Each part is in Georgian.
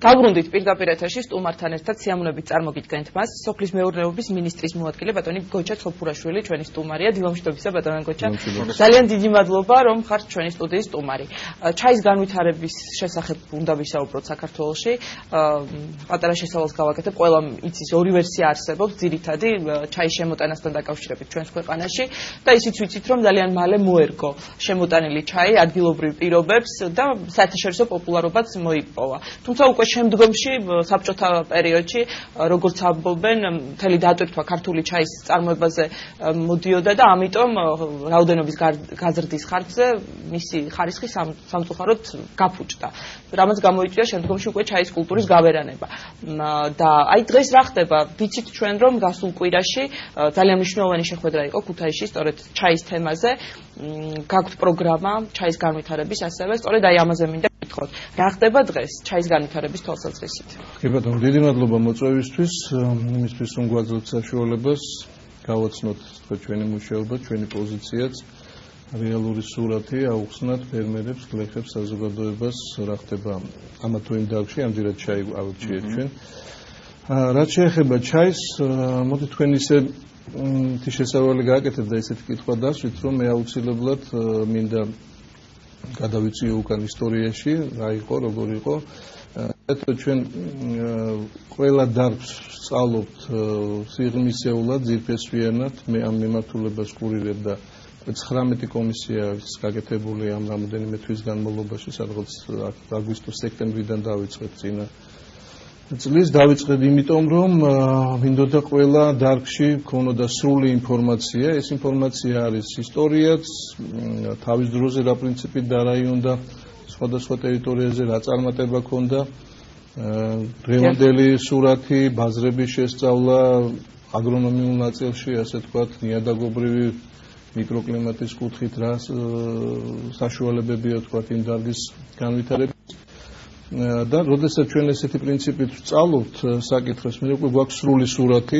Დავბრუნდით პირდაპირ ეთერში სტუმართან ერთად სიამოვნებით წარმოგიდგენთ მას სოფლის მეურნეობის მინისტრის მოადგილე ბატონი გოჩა ცხოფურაშვილი ჩვენი სტუმარია დილომშვიდობისა ბატონო გოჩა ძალიან დიდი მადლობა რომ ხართ ჩვენი სტუდიის სტუმარი ჩაის განვითარების შესახებ უნდა ვისაუბროთ საქართველოში პატარა შესავალს გავაკეთებ ყველა იცის ორი ვერსია არსებობს ძირითადი ჩაის შემოტანასთან დაკავშირებით ჩვენს ქვეყანაში და ისიც ვიცით რომ ძალიან მალე მოერგო შემოტანილი ჩაი ადგილობრივ პირობებს და საერთაშორისო პოპულარობაც მოიპოვა თუმცა უკვე შემდგომში საბჭოთა პერიოდში როგორც ამბობენ მთელი დატვირთვა ქართული ჩაის წარმოებაზე მოდიოდა და ამიტომ რაოდენობის გაზრდის ხარჯზე მისი ხარისხი სამწუხაროდ გაფუჭდა რამაც გამოიწვია შემდგომში უკვე ჩაის კულტურის გავერანება და აი დღეს რა ხდება ვიცით ჩვენ რომ გასულ კვირაში ძალიან მნიშვნელოვანი შეხვედრა იყო ქუთაისში სწორედ ჩაის თემაზე გაქვთ პროგრამა ჩაის განვითარების ასევე სწორედ აი ამაზე მინდა გითხრათ რა ხდება დღეს ჩაის განვითარების თვალსაზრისით. კი ბატონო, დიდი მადლობა მოწვევისთვის, იმისთვის რომ გვაძლევთ საშუალებას გავაცნოთ ჩვენი მუშაობა, ჩვენი პოზიციაც, რეალური სურათი აუხსნათ ფერმერებს, გლეხებს, საზოგადოებას, რა ხდება ამა თუ იმ დარგში, ამჯერად ჩაი ავირჩიეთ ჩვენ. რაც შეეხება ჩაის, მოდი თქვენ ისე შესავალი გააკეთეთ და ესეთი კითხვა დასვით, რომ მე აუცილებლად მინდა გადავიწიო უკან ისტორიაში, რა იყო, როგორ იყო. ჩვენ ყველა დარგს სწავლობთ სიღრმისეულად, ძირფესვიანად, მე ამ მიმართულებას ვკურირებ და 19 კომისია გაკეთებული ამ რამოდენიმე თვის განმავლობაში, სადღაც აგვისტოს-სექტემბრიდან დავიწყეთ წინა წლის დავიწყეთ იმიტომ რომ მინდოდა ყველა დარგში ქონოდა სრული ინფორმაცია ეს ინფორმაცია არის ისტორიაც თავის დროზე რა პრინციპით დარაიონდა სხვადასხვა ტერიტორიაზე რა წარმატება ჰქონდა დღევანდელი სურათი ბაზრების შესწავლა აგრონომიულ ნაწილში ასე თქვათ ნიადაგობრივი მიკროკლიმატის კუთხით რა საშუალებებია თქვათ იმ დარგის განვითარების და როდესაც ჩვენ ესეთი პრინციპით ვსწავლობთ საკითხებს, მე უკვე გვაქვს სრული სურათი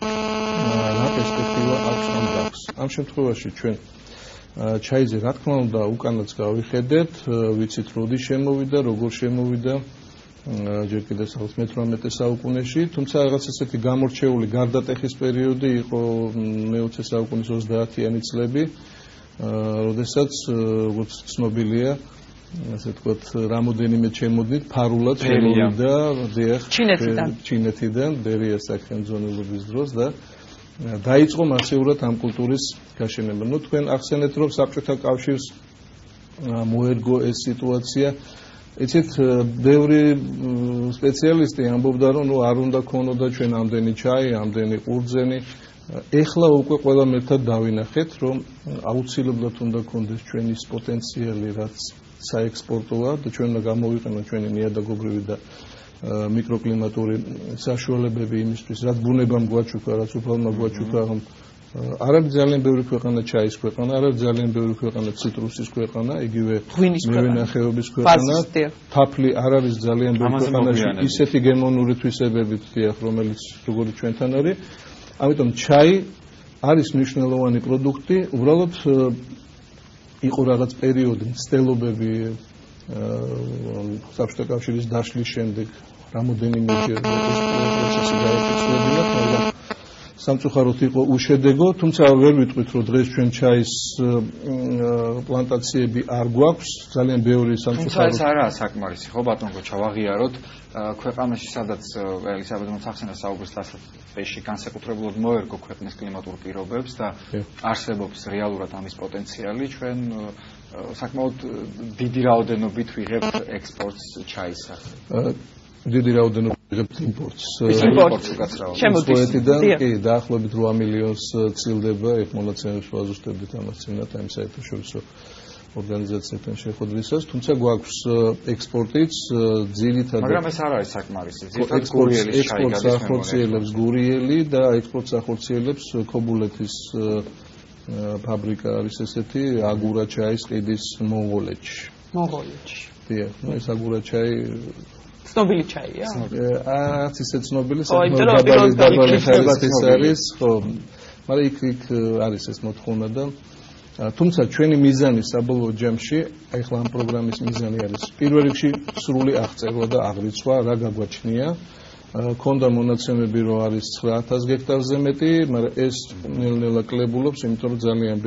რა პერსპექტივა აქვს ამ დარგს. ამ შემთხვევაში ჩვენ ჩაიზე რა თქმა უნდა უკანაც გავიხედეთ, ვიცით როდის შემოვიდა, როგორ შემოვიდა ჯერ კიდევ 19 საუკუნეში, თუმცა რაღაც ესეთი გამორჩეული გარდატეხის პერიოდი იყო მე-20 საუკუნის 30-იანი წლები, როდესაც როგორც ცნობილია ასე თქვათ, რამოდენიმე ჩემოდით ფარულად შემოვიდა ჩინეთიდან, ბერიას სახელმძღვანელობის დროს და დაიწყო მასიურად ამ კულტურის გაშენება. ნუ თქვენ ახსენეთ, რომ საბჭოთა კავშირს მოერგო ეს სიტუაცია. იცით, ბევრი სპეციალისტი ამბობდა, რომ ნუ არ უნდა ქონოდა ჩვენ ამდენი ჩაი, ამდენი ყურძენი. ეხლა უკვე ყველამ ერთად დავინახეთ, რომ აუცილებლად უნდა ქონდეს ჩვენი პოტენციალი, რაც საექსპორტოა და ჩვენ უნდა გამოვიყენოთ ჩვენი ნიადაგობრივი და მიკროკლიმატური საშუალებები იმისთვის, რაც ბუნებამ გვაჩუქა, რაც უფალმა გვაჩუქა, რომ არ არის ძალიან ბევრი ქვეყანა ჩაის ქვეყანა, არ არის ძალიან ბევრი ქვეყანა ციტრუსის ქვეყანა, იგივე მევენახეობის ქვეყანა, თაფლი არ არის ძალიან ბევრი ქვეყანაში ისეთი გემონური თვისებებით, რომელიც როგორი ჩვენთან არის. ამიტომ ჩაი არის მნიშვნელოვანი პროდუქტი, უბრალოდ იყო რაღაც პერიოდი მცდელობები საბჭოთა კავშირის დაშლის შემდეგ რამოდენიმეჯერ ეს პროცესი გაიფიცრებინა, მაგრამ სამწუხაროდ იყო უშედეგო, თუმცა ვერ ვიტყვით, რომ დღეს ჩვენ ჩაის პლანტაციები არ გვაქვს, ძალიან ბევრი სამწუხაროდ. თუმცა ეს არაა საკმარისი, ხო ბატონო გოჩა, ვაღიაროთ ქვეყანაში, სადაც ელისაბედ მოხსენა საუბრის დასაწყისში განსაკუთრებულად მოერგო ქვეყნის კლიმატურ პირობებს და არსებობს რეალურად ამის პოტენციალი, ჩვენ საკმაოდ დიდი რაოდენობით ვიღებთ ექსპორტს ჩაისა. დიდი რაოდენობით ვიღებთ იმპორტს. შემოდის. კი, დაახლოებით 8 მილიონს წილდება, ეგ მონაცემებს ვაზუსტებდით ამას წინათ ამ საერთაშორისო ორგანიზაციებთან შეხვედრისას, თუმცა გვაქვს ექსპორტიც ძირითადად. მაგრამ ეს არ არის საკმარისი. ძირითადად გურიელის ჩაი გადის. ექსპორტს ახორციელებს გურიელი და ექსპორტს ახორციელებს ქობულეთის ფაბრიკა არის ესეთი აგურა ჩაის ყიდის მონღოლეთში. მონღოლეთში. დიახ, ეს აგურა ჩაი ცნობილი ჩაია? არც ისე ცნობილი, საკმაოდ დაბალი ხარისხის არის, ხო. მაგრამ იქ არის ეს მოთხოვნა და თუმცა ჩვენი მიზანი საბოლოო ჯამში, ახლა ამ პროგრამის მიზანი არის პირველ რიგში სრული აღწერა და აღრიცხვა, რა გაგვაჩნია. Ქონდა მონაცემები, რომ არის 9000 ჰექტარზე მეტი, მაგრამ ეს ნელ-ნელა კლებულობს, იმიტომ რომ ძალიან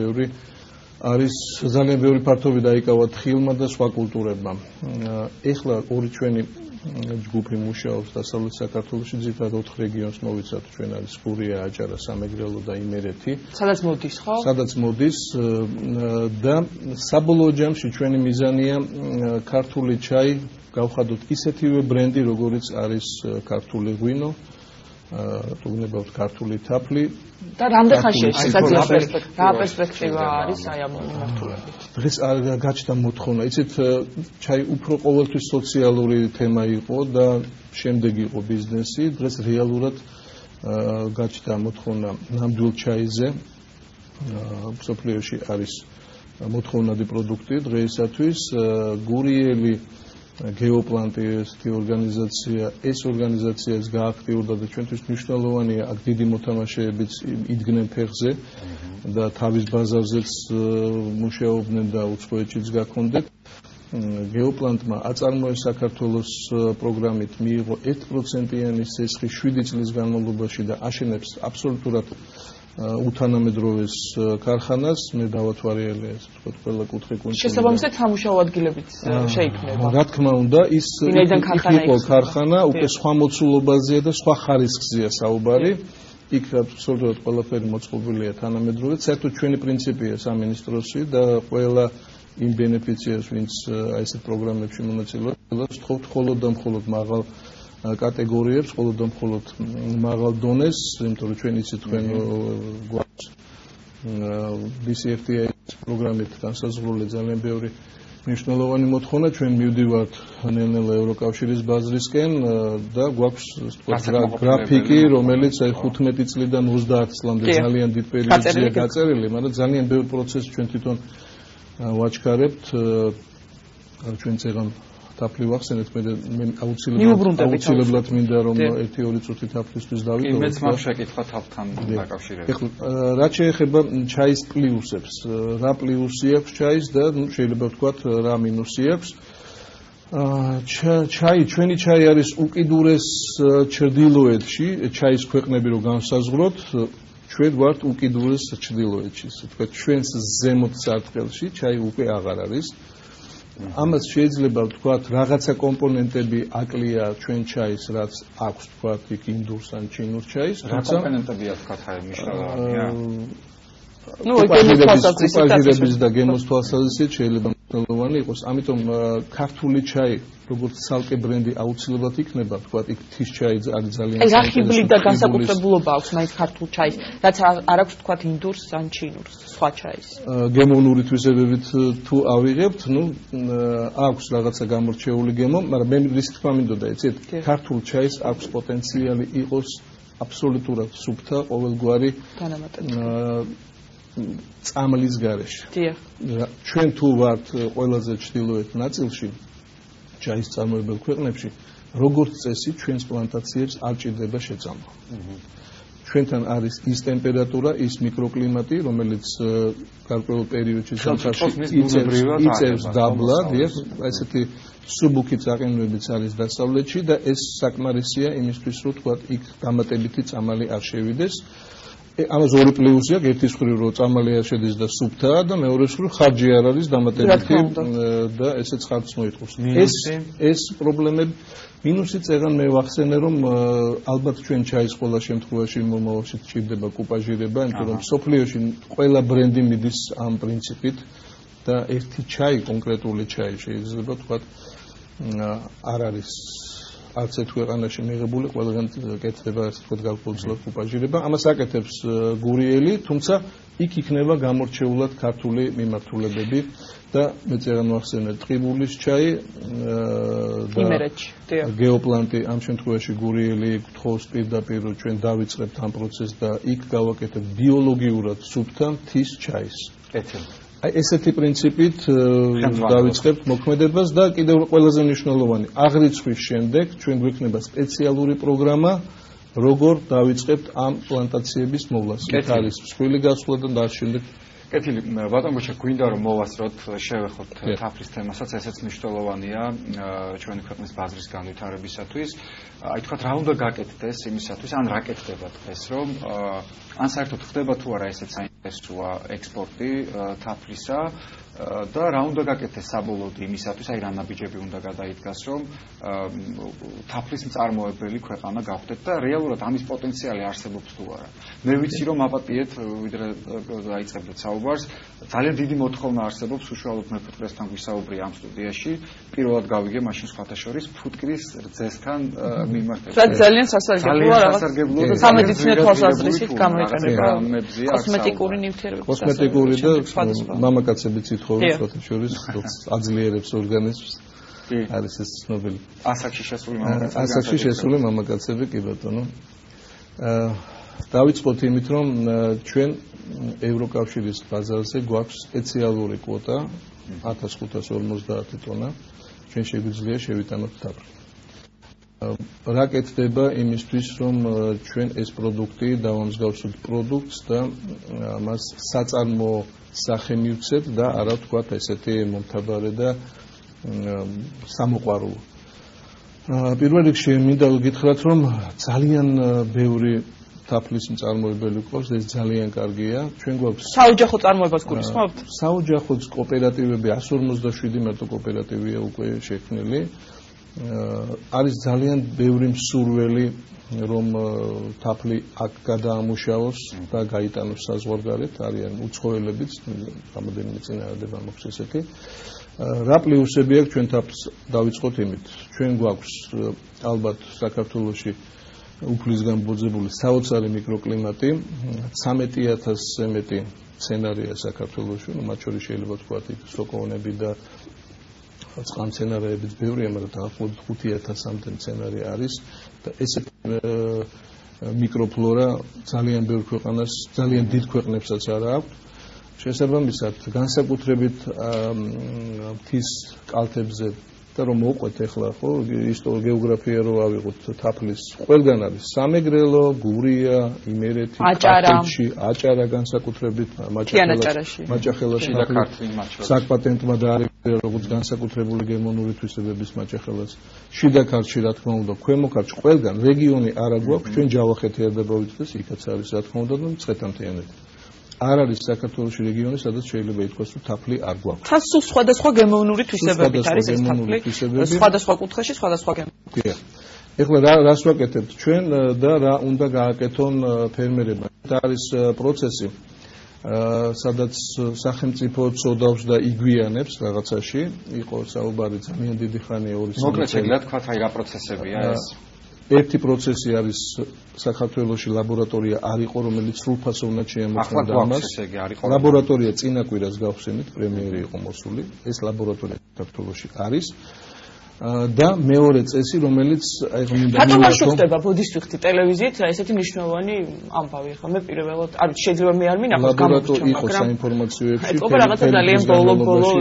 ბევრი ფართობი დაიკავა თხილმა და სხვა კულტურებმა. ეხლა ორი ჩვენი ჯგუფი მუშაობს დასავლეთ საქართველოში, ძირითადად 4 რეგიონს მოვიცავთ, ჩვენ არის გურია, აჭარა, სამეგრელო და იმერეთი. სადაც მოდის, ხო? სადაც მოდის და საბოლოო ჯამში ჩვენი მიზანია ქართული ჩაი გავხადოთ ისეთივე ბრენდი, როგორიც არის ქართული ღვინო, თუნდაც ქართული თაფლი. და რამდენ ხანში შესაძლოა რა პერსპექტივა არის აი ამ მიმართულებით? დღეს გაჩნდა მოთხოვნა, იცით, ჩაი უფრო ყოველთვის სოციალური თემა იყო და შემდეგ იყო ბიზნესი, დღეს რეალურად გაჩნდა მოთხოვნა ნამდვილ ჩაიზე. მსოფლიოში არის მოთხოვნადი პროდუქტი დღეისათვის, გურიელი გეოპლანტი ესეთი ორგანიზაცია, ეს ორგანიზაციაც გააქტიურდა და ჩვენთვის მნიშვნელოვანია, აქ დიდი მოთამაშეებიც იდგნენ ფეხზე და თავის ბაზარზეც მუშაობდნენ და უცხოეთშიც გაქონდეთ. გეოპლანტმა აწარმოეს საქართველოს პროგრამით მიიღო 1%-იანი სესხი 7 წლის განმავლობაში და აშენებს აბსოლუტურად უთანამედროვეს ქარხანას, მე დავათვალიერე ეს თქო ყველა კუთხე კონტროლი. შესაბამისად სამუშაო ადგილებიც შეიქმნება. რა თქმა უნდა, ის იყო ქარხანა, უკვე სხვა მოცულობაზეა და სხვა ხარისხზეა საუბარი. იქ აბსოლუტურად ყველაფერი მოწყობილია თანამედროვედ. საერთოდ ჩვენი პრინციპია სამინისტროსი და ყველა იმ ბენეფიციარს, ვინც აი ეს პროგრამებში მონაწილეობს, თხოვთ მხოლოდ და მხოლოდ მაღალ კატეგორიებს, მხოლოდ და მხოლოდ მაღალ დონეს, იმიტომ რომ ჩვენ იცით თქვენ გვაქვს DCFTA პროგრამით განსაზღვრული ძალიან ბევრი მნიშვნელოვანი მოთხოვნა, ჩვენ მივდივართ ნელ-ნელა ევროკავშირის ბაზრისკენ და გვაქვს გრაფიკი, რომელიც აი 15 წლიდან 30 წლამდე ძალიან დიდ პერიოდია გაწერილი, მაგრამ ძალიან ბევრ პროცესს ჩვენ თვითონ ვაჩქარებთ, ჩვენ წეგან თაფლი ვახსენეთ, მე აუცილებლად მინდა რომ 1-2 წუთი თაფლისთვის დავიტოვო. კი, მეც მაქვს შეკითხვა თაფლთან დაკავშირებით. ეხლა რაც შეეხება ჩაის პლუსებს, რა პლუსი აქვს ჩაის და შეიძლება ვთქვათ რა მინუსი აქვს. ჩვენი ჩაი არის უკიდურეს ჩრდილოეთში, ჩაის ქვეყნები რო განსაზღვროთ, ჩვენ ვართ უკიდურეს ჩრდილოეთში, თქვა ჩვენს ზემოთ სარტყელში ჩაი უკვე აღარ არის. ამას შეიძლება ვთქვათ, რაღაცა კომპონენტები აკლია ჩვენ ჩაის, რაც აქვს ვთქვათ, იქ ინდურს ან ჩინურ ჩაის, რა კომპონენტებია ვთქვათ, აი მნიშვნელოვანია. კუპაჟირების და გემოს თვალსაზრისით შეიძლება მნიშვნელოვანი იყოს, ამიტომ ქართული ჩაი, როგორც ცალკე ბრენდი აუცილებლად იქნება, ვთქვათ, იქ თის ჩაი არის ძალიან აი რა ხიბლი და განსაკუთრებულობა აქვს მაინც ქართულ ჩაის, რაც არ აქვს ვთქვათ ინდურს ან ჩინურს, სხვა ჩაის. გემოვნური თვისებებით თუ ავიღებთ, აქვს რაღაცა გამორჩეული გემო, მაგრამ მე რის თქმა მინდოდა, იცით, ქართულ ჩაის აქვს პოტენციალი იყოს აბსოლუტურად სუფთა ყოველგვარი წამლის გარეშე. ჩვენ თუ ვართ ყველაზე ჩრდილოეთ ნაწილში, ჩაის წარმოებელ ქვეყნებში, როგორც წესი, ჩვენს პლანტაციებს არ ჭირდება შეწამვა. ჩვენთან არის ის ტემპერატურა, ის მიკროკლიმატი, რომელიც გარკვეულ პერიოდში იწევს დაბლად, ესეთი სუბუქი წაყინვებიც არის დასავლეთში და ეს საკმარისია იმისთვის, რომ თქვათ, იქ დამატებითი წამალი არ შევიდეს. ამას ორი პლუსი აქვს, ერთის მხრივ რომ წამალი არ შედის და სუფთაა და მეორეს მხრივ ხარჯი არ არის დამატებითი და ესეც ხარჯს მოითხოვს. ეს პრობლემები მინუსი წეგან მე ვახსენე რომ ალბათ ჩვენ ჩაის ყველა შემთხვევაში მომავალში ჭირდება კუპაჟირება, იმიტომ რომ სოფლიოში ყველა ბრენდი მიდის ამ პრინციპით და ერთი ჩაი, კონკრეტული ჩაი შეიძლება თქვათ არ არის არც ერთ ქვეყანაში მიღებული, ყველგან კეთდება ასე ვთქვათ გარკვეულწილად კუპაჟირება. ამას აკეთებს გურიელი, თუმცა იქ იქნება გამორჩეულად ქართული მიმართულებები და მე წერან ვახსენე ტყიბულის ჩაი და გეოპლანტი, ამ შემთხვევაში გურიელი გთხოვს პირდაპირ რომ ჩვენ დავიწყებთ ამ პროცესს და იქ გავაკეთებთ ბიოლოგიურად სუფთა მთის ჩაის. აი ესეთი პრინციპით დავიწყებთ მოქმედებას და კიდევ ყველაზე მნიშვნელოვანი, აღრიცხვის შემდეგ ჩვენ გვექნება სპეციალური პროგრამა, როგორ დავიწყებთ ამ პლანტაციების მოვლას. იქ არის მსხვილი გასვლა და შემდეგ კეთილი, ბატონ გოჩა, გვინდა რომ მოვასწროთ, შევეხოთ თაფლის თემასაც, ესეც მნიშვნელოვანია ჩვენი ქვეყნის ბაზრის განვითარებისათვის. Აი თქვათ, რა უნდა გაკეთდეს იმისათვის, ან რა კეთდება დღეს, რომ ან საერთოდ ხდება თუ არა ესეც საინტერესოა ექსპორტი თაფლისა და რა უნდა გაკეთდეს საბოლოოდ იმისათვის, აი რა ნაბიჯები უნდა გადაიდგას, რომ თაფლის მწარმოებელი ქვეყანა გავხდეთ და რეალურად ამის პოტენციალი არსებობს თუ არა. მე ვიცი რომ აპატიეთ, ვიდრე დაიწყებდეთ საუბარს, ძალიან დიდი მოთხოვნა არსებობს უშუალოდ მეფუტკრესთან გვისაუბრია ამ სტუდიაში. პირველად გავიგე მაშინ სხვათა შორის ფუტკრის რძესთან მიმართებით. ძალიან სასარგებლოა რაღაც. 13 თვალსაზრისით გამოიყენება კოსმეტიკური ნივთიერებები. კოსმეტიკური და მამაკაცებიც ითხოვენ სხვათა შორის აძლიერებს ორგანიზმს. არის ეს ცნობილი. ასაკში შესული მამაკაცები. ასაკში შესული მამაკაცები კი ბატონო. დავიწყოთ იმით, რომ ჩვენ ევროკავშირის ბაზარზე გვაქვს სპეციალური კვოტა 1550 ტონა. ჩვენ შეგვიძლია შევიტანოთ თაფლი. რა კეთდება იმისთვის, რომ ჩვენ ეს პროდუქტი დავამსგავსოთ პროდუქტს და მას საწარმო სახე მივცეთ და არა ვთქვათ ესეთი მომთაბარე და სამოყვარულო. პირველ რიგში მინდა გითხრათ, რომ ძალიან ბევრი თაფლის მწარმოებელი ყავს, ეს ძალიან კარგია. ჩვენ გვაქვს საოჯახო წარმოებას გულისხმობთ? საოჯახოც კოოპერატივები 157 მარტო კოოპერატივია უკვე შექმნილი. არის ძალიან ბევრი მსურველი, რომ თაფლი აქ გადაამუშავოს და გაიტანოს საზღვარგარეთ, არიან უცხოელებიც, რამოდენიმე წინააღმდება მოხდეს ესეთი. რა პლუსები აქვს ჩვენ თაფლს დავიწყოთ იმით. ჩვენ გვაქვს ალბათ საქართველოში უფლისგან ბოძებული საოცარი მიკროკლიმატი, 13000-ზე მეტი მცენარეა საქართველოში, მათ შორის შეიძლება ვთქვათ სოკოონები და წყალმცენარეებიც ბევრია, მაგრამ დაახლოებით 5000-მდე მცენარე არის და ესეთი მიკროფლორა ძალიან ბევრ ქვეყანას, ძალიან დიდ ქვეყნებსაც არა აქვს. შესაბამისად, განსაკუთრებით მთის კალთებზე და რომ მოყვეთ ახლა ხო გეოგრაფია რო ავიღოთ თაფლის ყველგან არის სამეგრელო, გურია, იმერეთი, ქართლში, აჭარა განსაკუთრებით მაჭახელაში და ქართლში საკპატენტმა დაარეგისტრირა როგორც განსაკუთრებული გერმანული თვისებების მაჭახელას. შიდა ქართლში რა თქმა უნდა, ქვემო ქართლში ყველგან რეგიონი არა გვაქვს, ჩვენ ჯავახეთი არ დავიწყდეს, იქაც არის რა თქმა უნდა და მცხეთამთიანეთი. არ არის საქართველოში რეგიონი, სადაც შეიძლება ითქვას, რომ თაფლი არ გვაქვს. თან სულ სხვადასხვა გემოვნური თვისებებით არის ეს თაფლი. სხვადასხვა კუთხეში, სხვადასხვა გემოვნური. ეხლა რას ვაკეთებთ ჩვენ და რა უნდა გააკეთონ ფერმერებმა? არის პროცესი, სადაც სახელმწიფო წოდავს და იგვიანებს რაღაცაში. იყო საუბარი ძალიან დიდი ხანია 2 წელი. მოკლედ შეგიძლიათ თქვათ, აი რა პროცესებია ეს? ერთი პროცესი არის საქართველოში ლაბორატორია არ იყო, რომელიც სრულფასოვნად შეამოწმდა ამას. ლაბორატორია წინა კვირას გავხსენით, პრემიერი იყო მოსული. ეს ლაბორატორია საქართველოში არის. და მეორე წესი, რომელიც აი მინდა რატომ არ შევხვდება ბოდისფიხთი ტელევიზიით ესეთი მნიშვნელოვანი ამბავი ხა მე პირველად არ ვიცი შეიძლება მე არ მინახავს გამოგვიჩა მაგრამ იყო საინფორმაციო ეფში იყო რაღაცა ძალიან ბოლო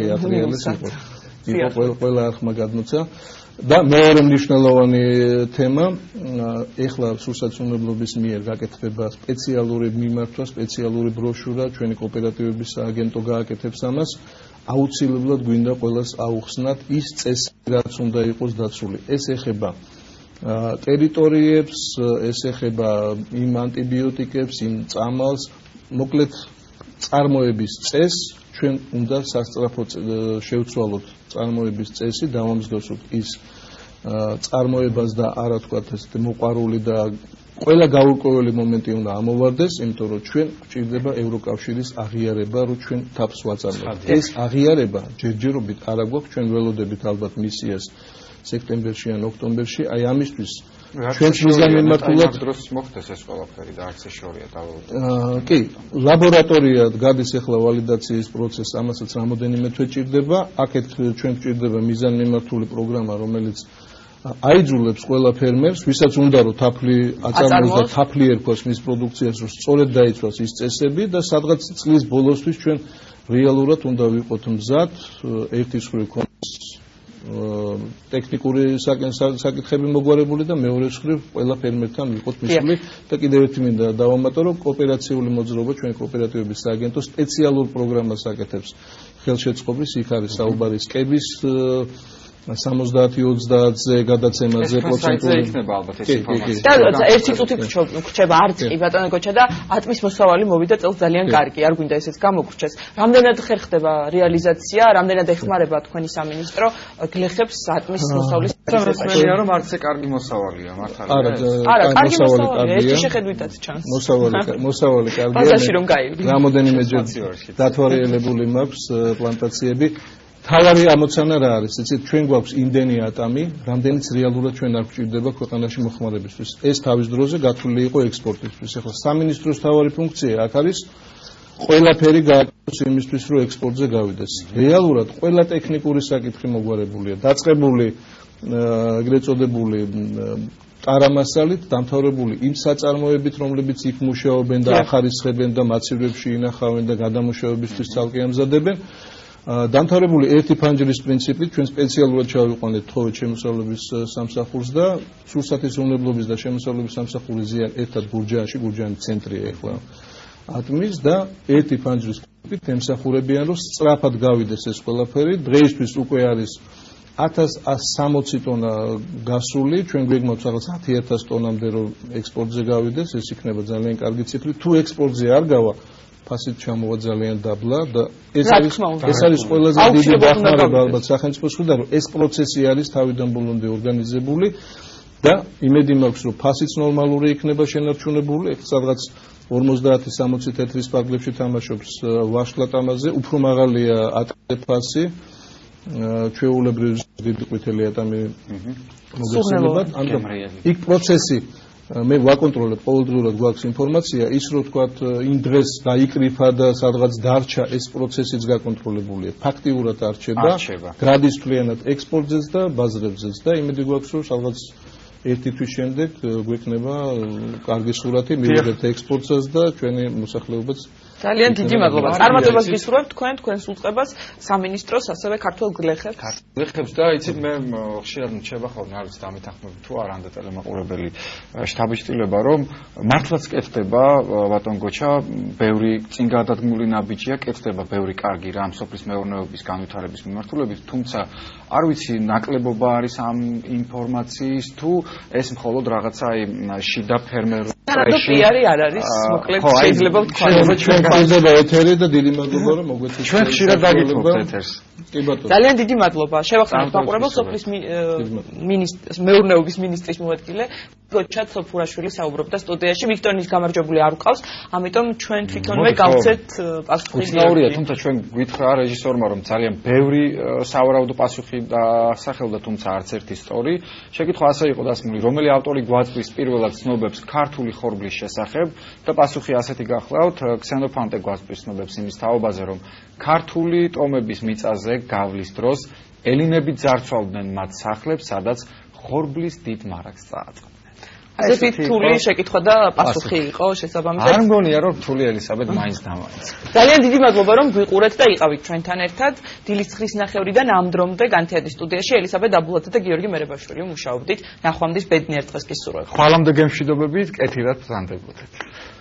იყო ყველა არხმა გადმოცა და მეორე მნიშვნელოვანი თემა ეხლა სურსათმრომლობის მიერ გაკეთდება სპეციალური მიმართვა, სპეციალური ბროშურა, ჩვენი კოოპერატივების სააგენტო გააკეთებს ამას. აუცილებლად გვინდა ყველას აუხსნათ ის წესი, რაც უნდა იყოს დაცული. ეს ეხება ტერიტორიებს, ეს ეხება იმ ანტიბიოტიკებს, იმ წამალს, მოკლედ წარმოების წესს ჩვენ უნდა სასწრაფოდ შევცვალოთ წარმოების წესი, დავამსგავსოთ ის წარმოებას და არა თქვათ ესეთი მოყვარული და ყველა გაურკვეველი მომენტი უნდა ამოვარდეს, იმიტომ რომ ჩვენ გვჭირდება ევროკავშირის აღიარება, რომ ჩვენ თაფლს ვაწარმოებთ. ეს აღიარება ჯერჯერობით არა გვაქვს, ჩვენ ველოდებით ალბათ მისიას სექტემბერში ან ოქტომბერში, აი ამისთვის ჩვენს მიზან მიმართულად დროს მოხდეს ეს ყველაფერი და არც შორია დავალოთ. კი, ლაბორატორია გადის ახლა ვალიდაციის პროცესს, ამასაც რამოდენიმე თვე ჭირდება. აქეთ ჩვენ გვჭირდება მიზან მიმართული პროგრამა, რომელიც აიძულებს ყველა ფერმერს, ვისაც უნდა რომ თაფლი აწარმოოს და თაფლი ერქვას მის პროდუქციას, რომ სწორედ დაიცვას ის წესები და სადღაც წლის ბოლოსთვის ჩვენ რეალურად უნდა ვიყოთ მზად ერთის მხრივ ტექნიკური საკითხები მოგვარებული და მეორე მხრივ ყველა ფერმერთან ვიყოთ მისული და კიდევ ერთი მინდა დავამატო, რომ კოოპერაციული მოძრაობა ჩვენი კოოპერატივების სააგენტო სპეციალურ პროგრამას აკეთებს ხელშეწყობის, იქ არის საუბარი სკების 70-30-ზე გადაცემაზე პროცენტული იქნება ალბათ ეს ინფორმაცია. და ერთი წუთი გრჩება არც კი ბატონო გოჩა და ატმის მოსავალი მოვიდა წელს ძალიან კარგი, არ გვინდა ესეც გამოგრჩეს. რამდენად ხერ ხდება რეალიზაცია, რამდენად ეხმარება თქვენი სამინისტრო გლეხებს ატმის მოსავლის პროცესია, რომ არც კარგი მოსავალია, მართალია. არა, კარგი მოსავალია, ერთი შეხედვითაც ჩანს. მოსავალი კარგია. ბაზარში რომ გაივდი. რამოდენიმეჯერ დათვალიერებული მაქვს პლანტაციები. თავარი ამოცანა რა არის? იცით, ჩვენ გვაქვს იმდენი ატამი, რამდენიც რეალურად ჩვენ არ გვჭირდება ქვეყანაში მოხმარებისთვის. ეს თავის დროზე გათვლილი იყო ექსპორტისთვის. ახლა სამინისტროს თავარი ფუნქცია აქ არის ყველაფერი გააკეთოს იმისთვის, რომ ექსპორტზე გავიდეს. რეალურად ყველა ტექნიკური საკითხი მოგვარებულია, დაწყებული ეგრეთ წოდებული ტარამასალით, დამთავრებული იმ საწარმოებით, რომლებიც იქ მუშაობენ და ახარისხებენ და მაცივრებში ინახავენ და გადამუშავებისთვის ცალკე ამზადებენ. დამთავრებული ერთი ფანჯრის პრინციპით ჩვენ სპეციალურად ჩავიყვანეთ თხოვეთ შემოსავლების სამსახურს და სურსათის უნებლობის და შემოსავლების სამსახურზე ერთად გურჯაანში, გურჯაანის ცენტრია ახლა ატმის და ერთი ფანჯრის პრინციპით ემსახურებიან, რომ სწრაფად გავიდეს ეს ყველაფერი. დღეისთვის უკვე არის 1160 ტონა გასული, ჩვენ გვეგმავს რაღაც 10000 ტონამდე რომ ექსპორტზე გავიდეს, ეს იქნება ძალიან კარგი ციფრი. თუ ექსპორტზე არ გავა ფასით ჩამოვა ძალიან დაბლა და ეს არის ყველაზე დიდი დახმარება ალბათ სახელმწიფოს მხრიდან, რომ ეს პროცესი არის თავიდან ბოლომდე ორგანიზებული და იმედი მაქვს, რომ ფასიც ნორმალური იქნება შენარჩუნებული. ეს რაღაც 50-60 თეთრის პარკლებში თამაშობს ვაშლატამაზე, უფრო მაღალია ატმის ფასი, ჩვეულებრივ დიდი ყვითელი ატამი მოგესალმებათ. იქ პროცესი მე ვაკონტროლებ ყოველდღიურად გვაქვს ინფორმაცია ის რომ თქვათ იმ დღეს გაიკრიფა და სადღაც დარჩა ეს პროცესიც გაკონტროლებულია ფაქტიურად არჩება გრადისთვლიანად ექსპორტზეც და ბაზრებზეც და იმედი გვაქვს რომ სადღაც ერთი თვის შემდეგ გვექნება კარგი სურათი მივიღებთ ექსპორტსაც და ჩვენი მოსახლეობაც ძალიან დიდი მადლობა. წარმატებას გისურვებთ თქვენს უწყებას სამინისტროს ასევე ქართულ გლეხებს. გლეხებს და იცით მე ხშირად მრჩება ხოლმე არის დამეთანხმები თუ არ անդა ტელემაყურებელი შტაბიშტილება რომ მართლაც კეთდება ბატონ გოჩა ბევრი წინ გადადგმული ნაბიჯია კეთდება ბევრი კარგი რამ სოფლის მეურნეობის განვითარების მიმართულებით თუმცა არ ვიცი ნაკლებობა არის ამ ინფორმაციის თუ ეს მხოლოდ რაღაცა შიდა ფერმერული პრეში არ არის მოკლედ შეიძლება ვთქვა ხდება ეთერი და დიდი მადლობა რომ მოგვეცეთ ჩვენ ხშირად დაგითხოვთ ეთერს კი ბატონო ძალიან დიდი მადლობა შევახსენებთ მაყურებელს სოფლის მინისტრის მეურნეობის მინისტრის მოადგილე გოჩა ცოფურაშვილი საუბრობდა სტუდიაში ვიქტორის გამარჯვებული არ უყავს ამიტომ ჩვენ თვითონვე გავცეთ პასუხი უცნაურია თუმცა ჩვენ გვითხრა რეჟისორმა რომ ძალიან ბევრი სავარაუდო პასუხი დასახელდა თუმცა არც ერთი სწორი შეკითხვა ასე იყო დასმული რომელი ავტორი გვაწვის პირველად ცნობებს ქართული ხორბლის შესახებ და პასუხი ასეთი გახლავთ ქსენოფანტე გვაწვის ცნობებს იმის თაობაზე რომ ქართული ტომების მიწაზე გავლის დროს ელინები ძარცვავდნენ მათ სახლებს სადაც ხორბლის დიდ მარაგს წააწყდნენ ასეთი რთული შეკითხვა და პასუხი იყო შესაბამისად არ მგონია რომ რთული ელისაბედ მაინც დამაინც ძალიან დიდი მადლობა რომ გვიყურეთ და იყავით ჩვენთან ერთად დილის 9-ის ნახევრიდან ამ დრომდე განთიადის სტუდიაში ელისაბედ აბულაძე და გიორგი მერებაშვილი მუშაობდით ნახვამდის ბედნიერ დღეს გისურვებთ ხვალამდე გემშვიდობებით კეთილად ბრძანდებოდეთ